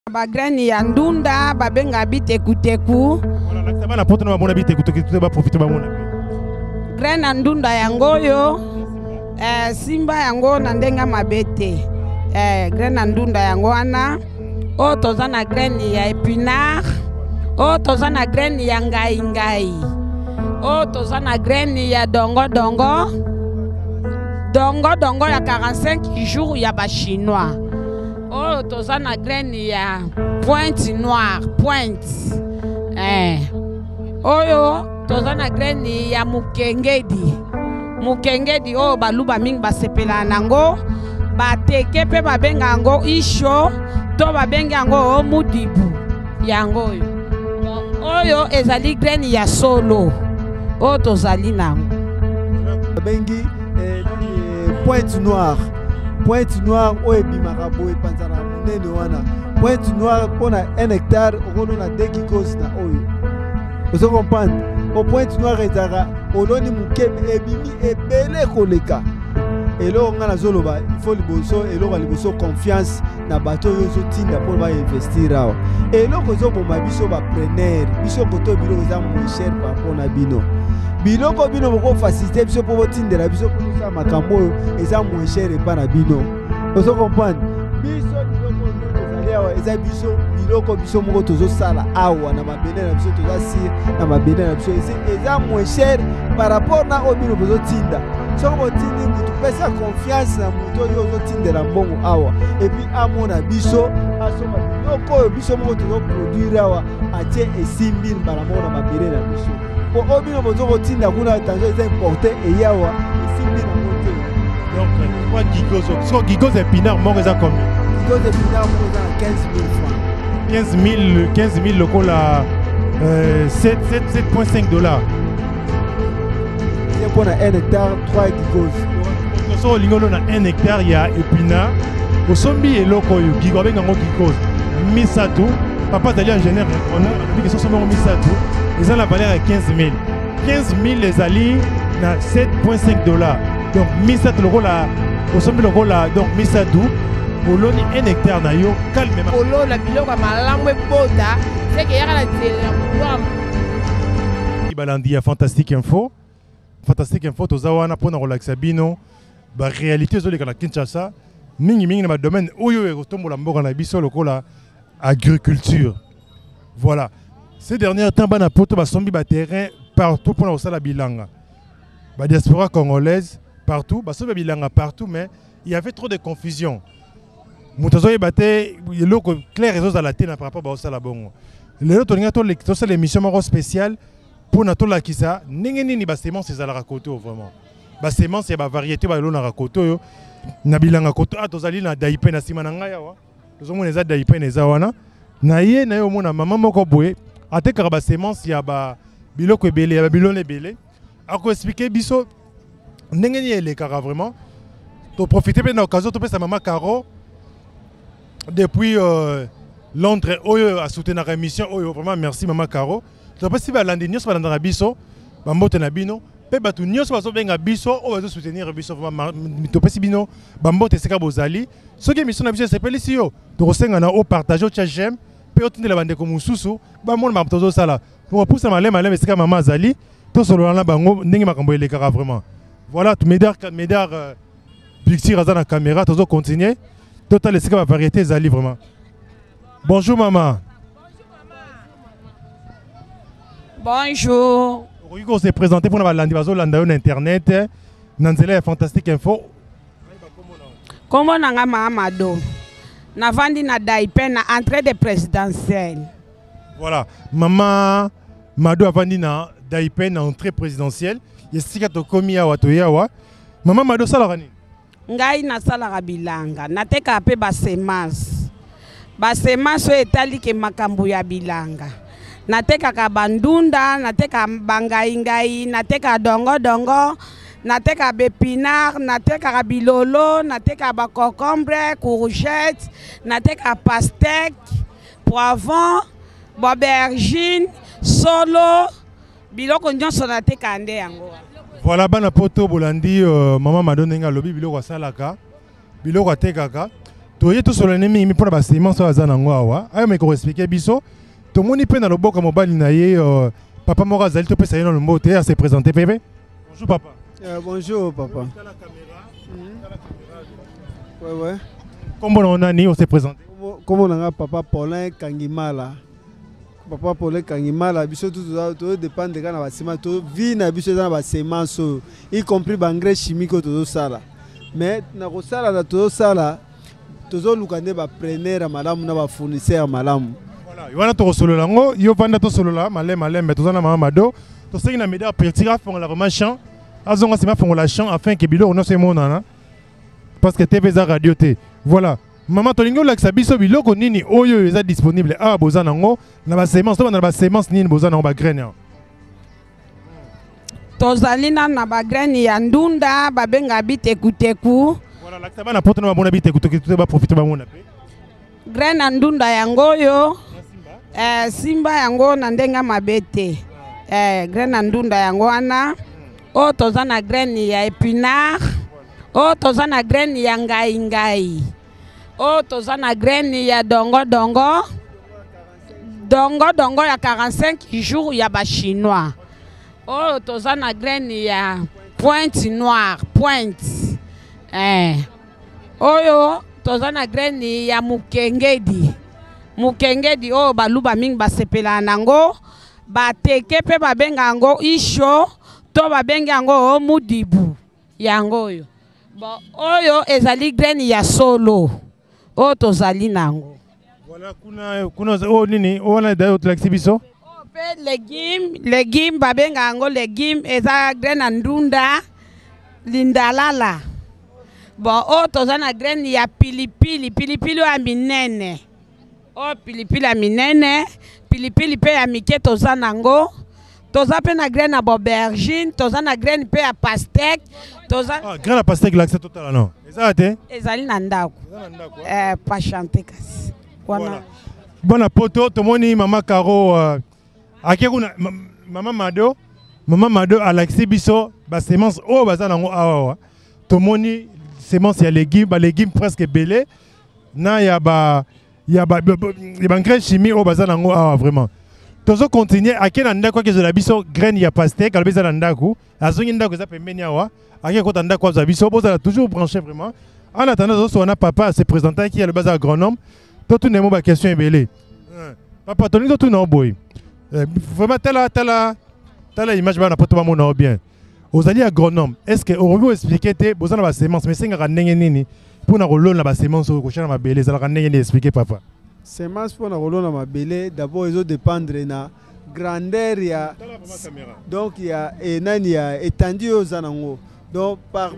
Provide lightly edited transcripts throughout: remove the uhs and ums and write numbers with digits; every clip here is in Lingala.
Bagrani ya ndunda babenga bitekuteku. Bana poto na mona bitekuteku ba profiter ba mona. Graine ya ndunda yango yo simba yango na ndenga mabete. Graine ya ndunda yango wana o tozana graine ya épinard, o tozana graine ya ngai, o tozana graine ya dongo ya 45 jours ya ba chinois. Oh, tozana graine ya pointe noire, pointe. Oyo tozana graine ya mukengedi. Mukengedi oh baluba mingi basepela nango, bateke pe babenga yango isho, to babenga yango o mudibu yango oyo. Oyo ezali graine ya solo. O tozali nango. Babengi pointe noire. Pointe noire o ebimaka boye panzana munene wana. Pointe noire pour 1 hectare on a 2 kikos na oyo. Vous comprenez? Au pointe noire ezaka oloni mukeme ebimi ebele koleka. Elo ngana zoloba il faut liboso elo ba liboso confiance na bato yo zo tinda pour ba investir awa. Elo ko zo bomba biso ba preneur biso koto bilo za moins cher par rapport na bino. Biloko bino boko faciliter biso pour tindela biso pour ça makambo eza moins cher pa na bino. Vous comprenez? Biso biloko tozali awa eza biso biloko biso moko tozo sala awa na mabene na biso toza sir na mabene na biso eza moins cher par rapport na obino bozo tinda. Soko tindi mutu pesa confiance na mutu yo zo tindela mbongo awa et puis amona biso asoma biloko biso moko tozo produire awa atie esimbili mbala moko na mabene na biso. Pour obino bozo kotinda kuna attention eza importé et yawa esimbili na moto. Donc quoi gigozo so gigozo épinard moko eza combien? Gigozo épinard moko eza 15 000 locaux là 7,5 $. Pour 1 hectare 3 gigos. So lingolo na 1 hectare ya épinard. Osombi eloko yo gigo benga ngo gigos. Misato papa d'aller ingénieur on a dit que ça sombo misato. Ils ont la valeur à 15 000. 15 000 les alliés na 7,5 $. Donc misato loko la osombi loko la donc misato boloni 1 hectare na yo calmement. Polo la biloko malamwe boda c'est que yaka la télé. Ibalandi ya Fantastique Info. Fantastique Info tozawana pona relaxa bino ba réalité zoleka na Kinshasa mingi na ba domaine oyo ekotombola mboka na biso lokola agriculture. Voilà. Ces derniers temps bana poto ba sombi ba terrain partout pour la bilanga. Ba diaspora congolaise partout, ba sombi bilanga partout mais il y avait trop de confusion. Mutazoye baté loko clair réseaux à la télé par rapport ba osala bongo. Les autres to ça l'émission maro spéciale pour na to la kisa ningeni ni ba semence ezala rakoto vraiment. Ba semence ya ba variété ba lo na rakoto yo na bilanga koto atozali na daipe na sima na ngaya wa. Tozomona eza daipe na eza wana. Na ye na yo mona maman moko boye atekaka ba semence ya ba biloko ebele ya ba bilone ebele. Ako expliquer biso ndengeni elekaka vraiment. To profiter pe na occasion to pesa maman Caro depuis Londres oyo a soutenir la émission oyo vraiment merci maman Caro. To pas si ba landi nyos ba landana biso ba mbote na bino pe batu nyos ba so benga biso o ba soutenir biso vraiment to pas si bino ba mbote seka bozali so ke émission na biso s'appelle ici yo to kosenga na o partager o j'aime pe otindela bande ko mususu ba mona ba tozo sala pour pousser malema seka maman azali to solo na bango ndenge makambo elekaka vraiment. Voilà tout médard picture à la caméra tozo continuer total seka ba variété zali vraiment. Bonjour maman. Bonjour. On s'est présenté pour la internet. Nanzela Fantastique Info. Comment nanga Mahamado? Na vandi na daipe na entrée de présidentielle. Voilà, maman Mado a vandi na daipe na entrée présidentielle. Yesika to komi ya watu yawa. Maman Mado salarani. Ngai na salara bilanga. Nateka pe ba semence. Ba semence etali ke makambo ya bilanga. Nateka ka bandunda, nateka bangai, nateka dongo, nateka bépinard, nateka bilolo, nateka ba concombre, courgette, nateka pastèque, poivron, aubergine, solo, biloko nyonso nateka ande yango. Voilà bana poto bolandi maman Madonenga lobi biloko salaka, biloko atekaka. toye to solane mingi mpona ba semence aza nango awa ayo me ko expliquer biso to moni pe na loboko mobali na ye papa moko azali to pesa ye na lombote à se présenter bébé. Bonjour papa. Bonjour papa. Ouais. Comment on a ni on s'est présenté. Comment on a papa Paulin Kangimala. Papa Paulin Kangimala biso tout dépend de quand na ba semence to vie na biso na ba semence y compris ba engrais chimique to sala. Mais na ko sala na to sala tozo lukande ba preneur malamu na ba fournisseur malamu. Voilà, yona to solo lango, yo vanda to solo la malem mais tozana mama mado, to sengi na média pertira font la remachan, azonga sema font la chant afin que bilo on se monana. Parce que TV za radio té. Voilà. Maman tolingo la biso biloko nini oyo eza disponible a bozana ngo na ba semence to na ba semence nini bozana ngo ba graine. Tozalina na ba graine ya ndunda babenga bitekuteku. Voilà, la taba na poto na bona bitekuteku ba profiter ba mona pe. Graine ndunda yango yo. Simba yango na ndenga mabete. Graine ndunda yango ana. O tozana graine ya épinard. O tozana graine ya ngai. O tozana graine ya dongo ya 45 jours ya ba chinois. O tozana graine ya pointe noire, pointe. Oyo tozana graine ya mukengedi. Mukengedi o baluba mingi basepela nango, bateke pe babenga ngo isho, to babenga ngo mudibu yango yo. Bon, oyo ezali graine ya solo. O tozali nango. Voilà, kuna o nini, o wana dayo tlaxibiso. O pe légume babenga ngo légume eza graine ndunda lindalala. Bon, o tozana graine ya pilipili ya minene. O pilipili ya minene, pilipili pe ya mike tozana ngo. Toza pe na graine ya aubergine, toza na graine pe ya pastèque, toza graine ya pastèque l'accès total non. Eza te? Ezali na ndako. Pas chanter kasi. Voilà. Bona poto tomoni mama Caro akekuna mama Mado alaxi biso ba semence o baza nango awa. Tomoni semence ya légumes presque belé na ya ba engrais chimie o baza nango awa vraiment. Tozo continuer akena ndako ke zola biso graine ya pastèque albeza na ndako azongi ndako za pembeni awa ake kota ndako za biso boza toujours branché vraiment en attendant zo na papa se présenter qui est le base agronome tout nemo ba question ebele papa toni tout non boy vraiment tala image ba na poto ba mona bien ozali agronome est-ce que on veut expliquer te boza na ba semence mais singa ndenge nini pour na rolona na ba semence ko chana ba belé za la ndenge ni expliquer papa. Semence pour la mabele d'abord ils ont dépendre na grandeur ya donc il y a nani ya étendue aux anango donc par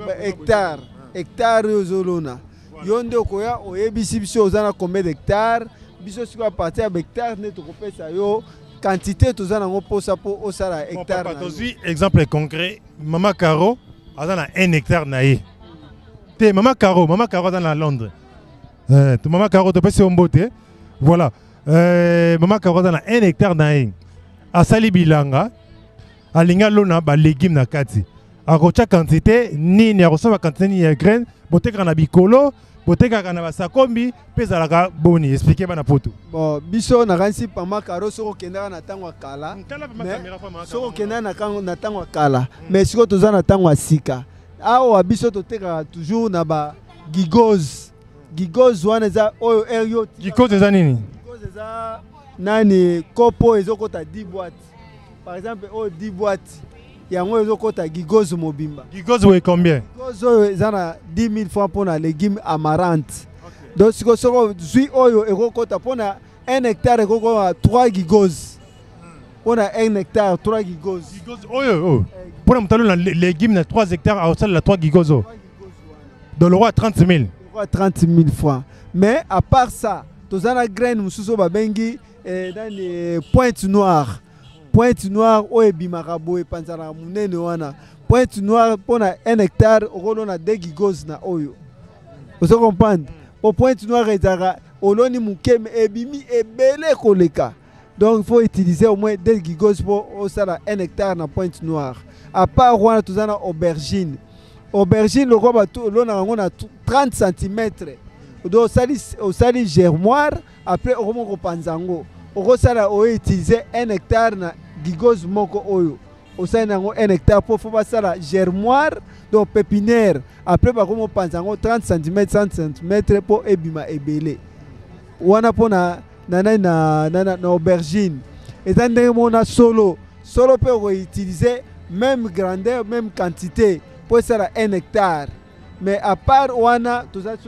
hectare aux olona yonde koya oyebisi biso ozana combien d'hectares biso siko partir à hectare ne to kopesa yo quantité to zanango posa po osala hectare na tozui exemple concret mama Caro azana 1 hectare na ye te mama Caro dans Londres mama Caro to pesi ombote. Voilà. Maman Caro dans 1 hectare na asali bilanga alinga lona ba légumes na kati akocha quantité nini akosoma quantité ni ya graine boteka na bikolo boteka na basakombi pesa la boni expliquer bana poto. Bon biso na kansi Mama Caro soko kenda na tango kala soko kenda na tango kala mais siko toza na tango sika awa biso toteka toujours na ba Gigos wana za oyo aeriot. Gigos eza nini? Gigos eza nani kopo ezokota 10 boîtes. Par exemple, oyo 10 boîtes. Yango ezokota Gigos mobimba. Gigos oyo combien? Gigos oyo eza na 10 000 francs pour na légumes amaranth. Donc siko soko zui oyo ekokota pour na 1 hectare ekokota 3 Gigos. Pour na 1 hectare 3 Gigos. Gigos oyo. Pour na mutalo na légumes na 3 hectares à osala la 3 Gigos oyo. Dans le roi 30 000. 30 000 francs. Mais à part ça, tous les graines mususo babengi dans les pointes noires. Pointe noire o ebimaka boye panzana munene wana. Pointe noire pour 1 hectare on a 2 gigos na oyo. Vous comprenez? Pour pointe noire ezara oloni mukeme ebimi ebele koleka. Donc il faut utiliser au moins 2 gigos pour osala 1 hectare na pointe noire. À part wana tuzana aubergine. Aubergine le roi bato l'on a 30 cm. do osali germoire après okomoko panzango okosala utiliser 1 hectare na gigose moko oyo osali nango 1 hectare pour faut basala germoire donc pépinière après bakomo panzango 30 cm 30 cm pour ebima ebele wana pona na aubergine étant ndenge mona solo peut utiliser même grandeur même quantité pour ça 1 hectare mais à part wana tout ça sur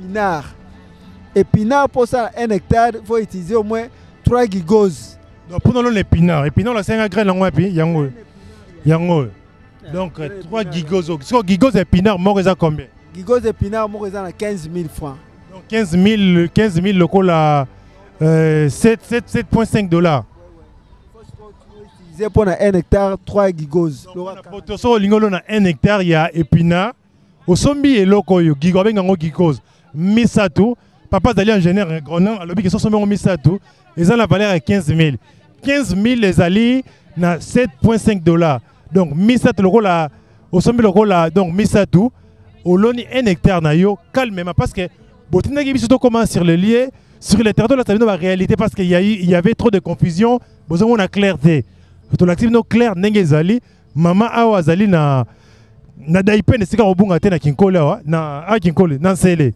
épinard pour ça 1 hectare il faut utiliser au moins 3 gigoses donc pour nous l'épinard la 5 graines en puis yango donc 3 gigoses so gigoses épinard moi ça combien gigoses épinard moi ça 15 000 francs donc 15 000 locaux là 7,5 $. Pour 1 hectare 3 gigoses. So lingolo na 1 hectare ya épinard. Osombi eloko yo gigo avec ngo gigose. Misatu papa dali ingénieur agronome alobi que so sombi misatu ils ont la valeur à 15 000. 15 000 les ali na 7,5 $. Donc misatu loko la osombi loko la donc misatu oloni 1 hectare na yo calmement parce que botinda ki biso to comment sur le lieu sur le territoire, ça veut dire la réalité parce qu'il y avait trop de confusion. Besoin de clarté. Tout l'actif no clair n'engezali. Maman awa zali na daipen sika obunga te na kinkole wa na kinkole na nsele.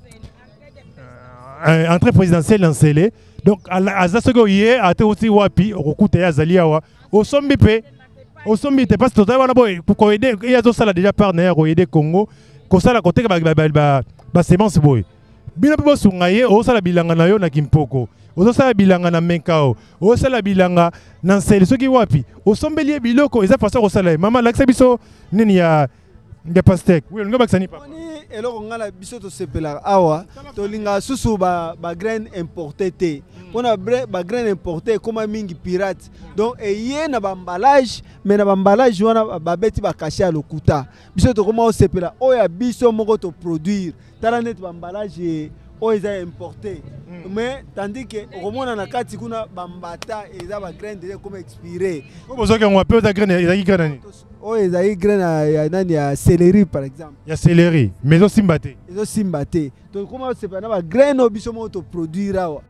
Entrée présidentielle na nsele. Donc azasogo yé ate aussi wapi okuta ya zali awa. Osombi pe parce que toza wana boy pour aider il y a ça là déjà partenaire pour aider Congo. Ko ça la côté ba semence boy. Bina pe bosungaye osala bilanga na yo na Kimpoko osala bilanga na Menkao osala bilanga na Nsele soki wapi osombeli biloko eza façon osala mama lakisa biso nini ya pastek oui ngo baksani papa ni eloko ngala biso to sepela awa to linga susu ba graine importé te pona ba graine importé comme mingi pirate donc eye na ba emballage mais na ba emballage wana ba beti ba cacher à lokuta biso to comment sepela oya biso moko to produire tala net ba emballage o eza importé mais tandis que romona na kati kuna bambata eza ba graine déjà comme expiré ko bozoke ngwa pe za graine eza ki graine o eza ki graine ya nani ya céleri par exemple ya céleri mais aussi mbaté ezo simbaté donc comment c'est pas na ba graine o biso mo to produire awa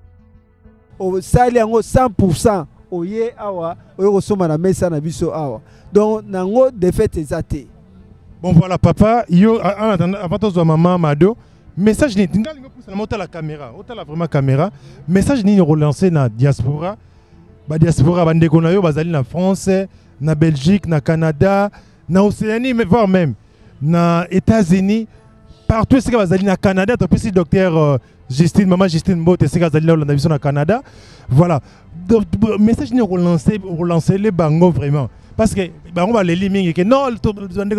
o sali yango 100% oye awa oyo ko soma na mesa na biso awa donc nango de fait ezate. Bon voilà papa, yo avant de maman Mado, message ni la caméra, la vraiment caméra, message ni relancé na diaspora, ba diaspora bandeko na yo bazali na France, na Belgique, na Canada, na Océanie mais voire même na États-Unis, partout c'est que bazali na Canada, tu peux si docteur Justine, maman Justine Mbote c'est que bazali là na Canada. Voilà. Donc message ni relancer les bango vraiment. Parce que on va les limiter que non le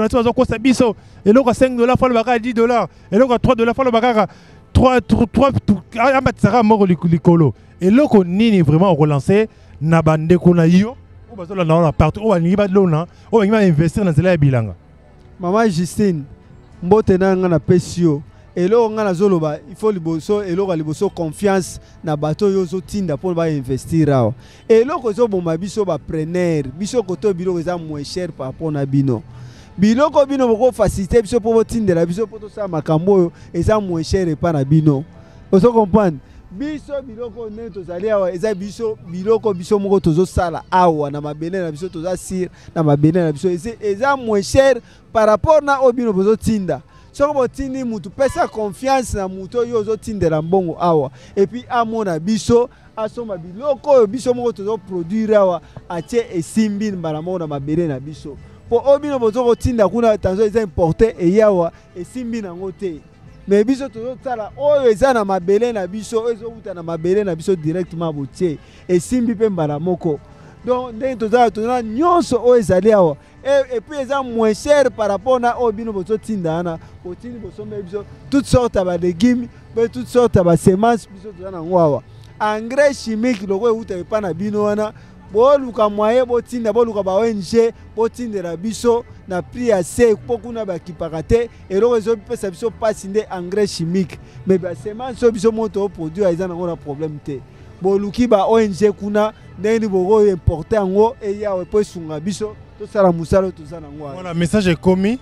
biso et là 5 $, faut le baga 10 $, et là 3 $, faut le baga 3 amatsara moko likolo et là ko nini vraiment relancer na bande ko na yo o bazola na partout o ni ba lona o ngi investir na zela ya bilanga. Maman Justine Mbote na nga na pesio et là on a zoloba il faut liboso et là liboso confiance na bato yo zo tinda pour ba investir awa et là ko zo bomba biso ba preneur biso ko to biloko za moins cher par rapport na bino biloko bino boko faciliter biso pour tindela biso pour to sa makambo eza moins cher pa na bino ozo comprendre biso biloko ne to zali awa eza biso biloko biso moko tozo sala awa na mabele na biso toza sir na mabele na biso eza moins cher par rapport na obino bozo tinda. Soko tindi mutu pesa confiance na muto yo zo tindela mbongo awa et puis amona biso asoma biloko biso moko tozo produire awa atie esimbi mbala mona mabele na biso po obino bozo ko tinda kuna tanzo eza importé e yawa esimbi nango te mais biso tozo tsala oyo eza na mabele na biso ezo uta na mabele na biso directement botie esimbi pe mbala moko donc ndenge toza nyonso oyo ezali awa et puis ils sont moins chers par rapport à obino bozo tindana otini bosombe biso toutes sortes de légumes toutes sortes de semences biso tozana ngwawa engrais chimique loko uta pa na bino wana boluka moyen botinda boluka ba ONG botindela biso na prix assez pokuna ba kipakate et loko zo pesa biso pasinde engrais chimique mais ba semences biso moto produit ils ont un problème te boluki ba ONG kuna ndeni bogo importer ngo et ya po sunga biso. Voilà, message est commis.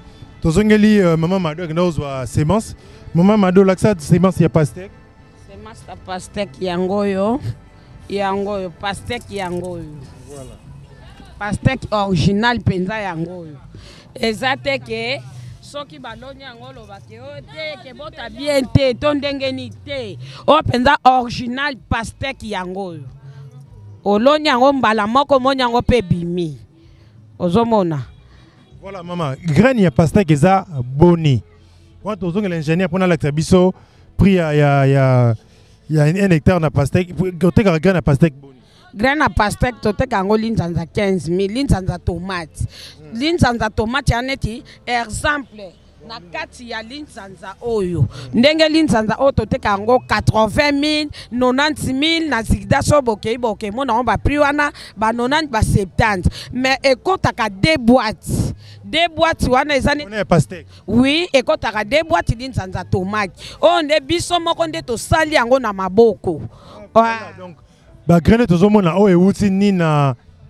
tozongeli maman Mado ak ndozwa semence maman Mado laksa semence ya pastèque semence ya pastèque yangoyo pastèque yangoyo voilà pastèque original penza yangoyo ezate ke soki baloni yango lobake o te ke bota bien te to ndenge ni te o penza original pastèque yangoyo oloni yango mbala moko moni yango pe bimi ozomona. Voilà maman, graine ya pastèque eza boni. Quand on a l'ingénieur pour la biso prix il y a 1 hectare na pastèque, côté graine na pastèque boni. Graine na pastèque tote kango linzanza 15,000, linzanza tomate. Linzanza tomate yaneti exemple na kati ya linzanza oyo. Ndenge linzanza oyo tote kango 80,000, 90,000 na zigda so boke mona on ba prix wana ba 90 ba 70. Mais ekotaka 2 boîtes. 2 boîtes wana ezani. On est pastèque. Oui, ekotaka 2 boîtes linzanza tomate. On nde biso moko nde to sali yango na maboko. Voilà, donc ba graine tozomona oyo euti ni na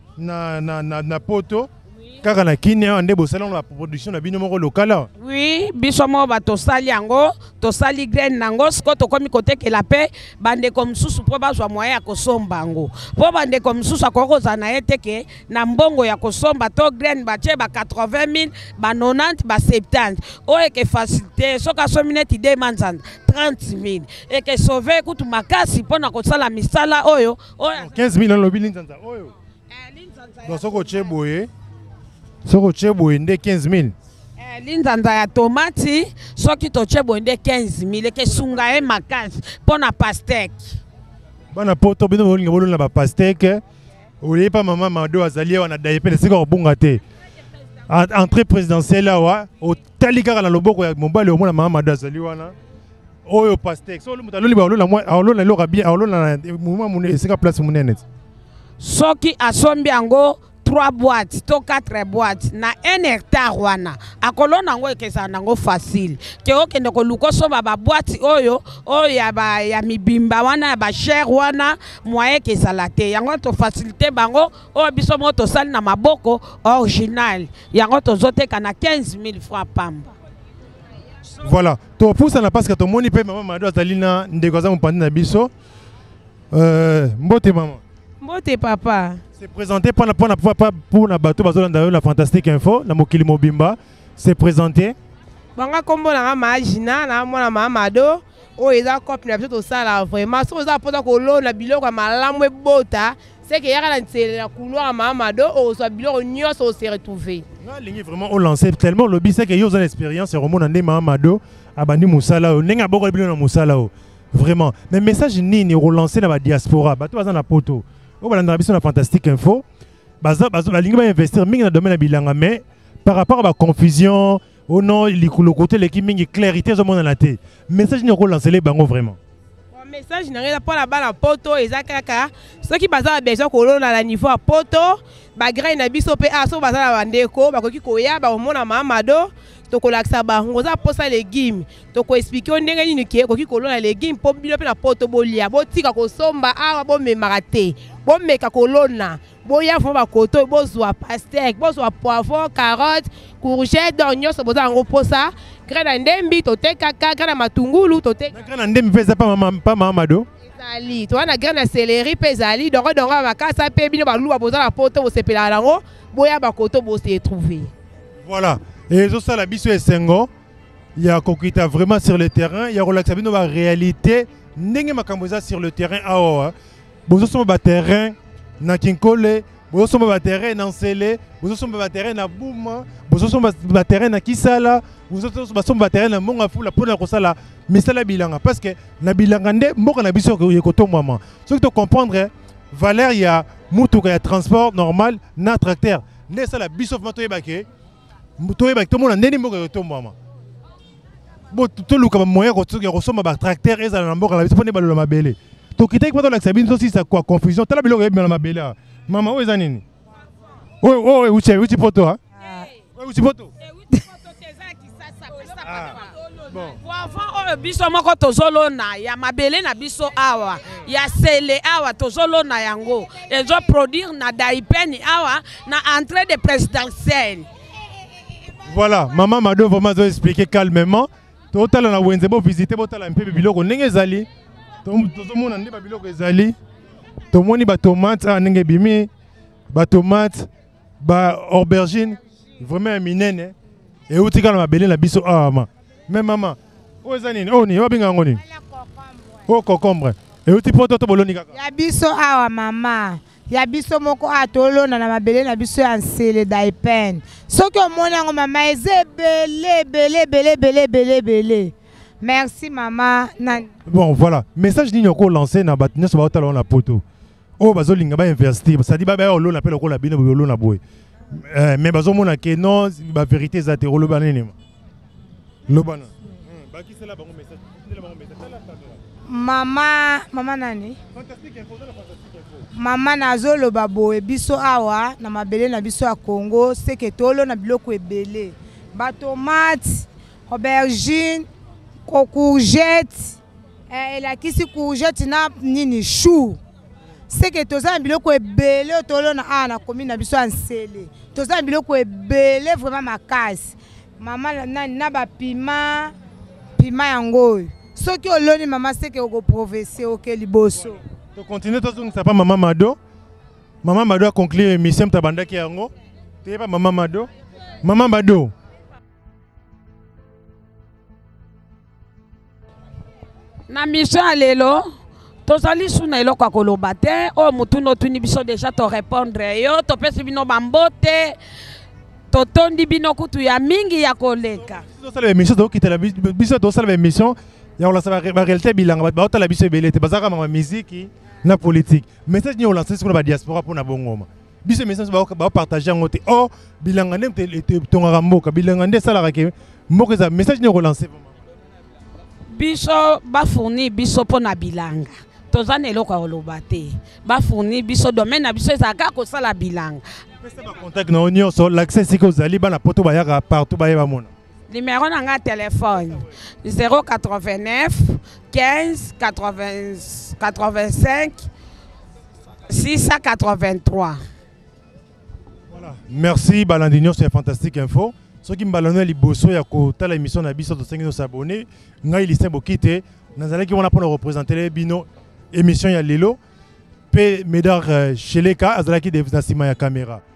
poto. Car na kine ande bosalon la production na bino moko local. Oui, biso mo ba to sali yango, to sali graine nango, sko to komi kote ke la paix, bande comme susu po bazwa moyen ya kosomba ngo. Po bande comme susu akokoza na eteke na mbongo ya kosomba to graine ba tie ba 80,000, ba 90, ba 70. O eke facilité, soka somineti de manzan 30,000. Eke sauver kutu makasi pona kosala misala oyo. 15,000 en lobi linzanza oyo. Donc soko cheboye. Soko cheboye 15,000. Linzanza ya tomati soki to cheboye 15,000 ke sunga e makasi pona pastèque. Bana poto bino bolinga bolona ba pastèque. Oli pa maman Mado azali wana dayepe le sika obunga te. Entrée présidentielle wa o talikaka na loboko ya mobali omona maman Mado azali wana. Oyo pastèque. So lumu taloli ba olona moi olona loka bien olona mouvement mun sika place munene. Soki asombi yango 3 boîtes, to 4 boîtes, na 1 hectare wana. Akolo nango ekesa nango facile. Ke okende ko luko somba ba boîte oyo ya mibimba wana ya ba cher wana moyen ke salate. Yango to facilité bango o biso mo to sali na maboko original. Yango to zoteka na 15,000 francs pamba. Voilà. To pousa na parce que to moni pe maman Mado azalina ndekoza mpandi na biso. Mbote maman. Mbote papa. C'est présenté pour la bateau la Fantastique Info, la Mokili Mobimba. C'est présenté. Banga kombo na magina na mwana Mado. O eza copie na biso sala vraiment. So eza pota ko lo na biloko malamu ebota. C'est que yaka na ntele na couloir Mado o so biloko nyonso se retrouver. Na lingi vraiment on lancé tellement le c'est que yo une expérience et remonte ndé Mado abandi musala o nenga boko biloko na musala o. Vraiment. Mais message ni relancé dans la diaspora. Bateau bazana poto. On va dans la Fantastique Info. La ligne va investir dans le domaine de bilanga, mais par rapport à la confusion, au nom, le côté l'équipe mingi clarité au monde dans la tête. Message ni relancer les bangos vraiment. Message n'a pas la balle à poto et zakaka. Ceux qui basent besoin qu'on a la niveau à poto, bagray na biso pe aso basala bandeko, bakoki koya ba omona Mado. Toko laksa ba ngoza posa légumes toko expliquer ndenge nini ke koki kolona légumes po bilo pe na poto bolia botika kosomba awa bo memate bo meka kolona boya fo ba koto bozwa pastèque bozwa poivron carotte courgette d'oignon so boza ngo posa grana ndembi toteka kaka na matungulu toteka grana ndembi pesa pa maman Mado ezali to na grana céleri pe ezali dongo bakasa pe bino ba luba boza na poto bo sepela lango boya ba koto bo se trouver. Voilà. Et ça, la biso est sengo. Il y a Kokita vraiment sur le terrain. Il y a Relaxabino la réalité. N'engé makamboza sur le terrain. Ah, vous sommes sur terrain na Kinkole. Vous sommes sur terrain na Nsele. Vous sommes sur terrain na Bouma. Vous sommes sur terrain na Kisala. Vous sommes sur terrain na Mongafu. La pour la Kosala. Mais ça la bilanga parce que la bilanga nde mboka na biso ko yekoto maman. Ce que tu comprendre valeur il y a mutuka ya transport normal na tracteur. Ne ça la biso matoye baké. Tout le monde a des moyens de maman. Bon, tout le monde moyen de ressemble à tracteur et ça n'a pas la vie de ma belle. Tu quittes pas la sabine aussi ça quoi confusion. Tu as la belle de ma belle. Maman où est Zanini? Oh où tu poto hein? Où tu poto? Bon. Poivron biso moko tozolona ya mabele na biso awa ya sele awa tozolona yango. Ezo produire na daipeni awa na entrée de présidentielle. Voilà, maman Mado vraiment a expliqué calmement. Total na wenze bo visiter bo tala un peu biloko ndenge ezali. Tozomona ndé ba biloko ezali. Tomoni ba tomate ndenge bimi, ba tomate, ba aubergine, vraiment minene. Et utika na mabele na biso ma. Même maman, o ezani o ni o binga ngoni. O concombre. Et uti poto to boloni kaka. Ya biso awa mama. Ya biso moko atolona na mabele na biso ya nsele daipen. Soki omoni yango mama eze belé. Merci maman. Bon voilà, message nini oko lancé na batnya so ba otala na poto. O bazolinga ba investir, ça dit ba olo na pelo ko la bino olo na boy. Mais bazomona ke non, ba vérité za te olo banene. Lobana. Ba ki c'est là bango message. Mama nani? Mama nazolo baboe biso awa na mabele na biso ya Congo seke tolo na biloko ebele. Ba tomate, aubergine, courgette, la kisi courgette na nini chou. Seke toza na biloko ebele tolo na na commune na biso ansele. Toza na biloko ebele vraiment makasi. Mama nani na ba pima yango. Soki oloni mama seke oko professeur ok liboso. To continue to zungisa pa maman Mado. Maman Mado a conclu émission tabandaki yango. Te pa maman Mado. Maman Mado. Na mission lelo tozali suna eloko akoloba te o mutu no tuni biso déjà to répondre yo to pesi bino bambote to tondi bino kutu ya mingi ya koleka. To sala émission to kitela biso to sala émission. Ya on la réalité bilanga ba otala biso belete bazaka ma musique na politique message ni on lance sur la diaspora pour na bongoma biso message ba partager ngote oh bilanga ndem te tonga mboka bilanga ndem sala ke mboka za message ni relancer biso ba fournir biso pona bilanga tozana eloko oloba te ba fournir biso domaine na biso ezaka ko sala bilanga pesa ba contact na union so l'accès c'est que vous allez bana poto ba yaka partout ba yeba mona. Numéro de téléphone 089 15 85 683. Voilà. Merci Balandinho, c'est fantastique info. Ceux qui m'balonnent les bossos, il y a que l'émission na biso de 5 s'abonner. Ngai listé bokite. Nazalaki on a pour représenter les bino émission ya lelo. Pe medar chez les cas azalaki des nasima ya caméra.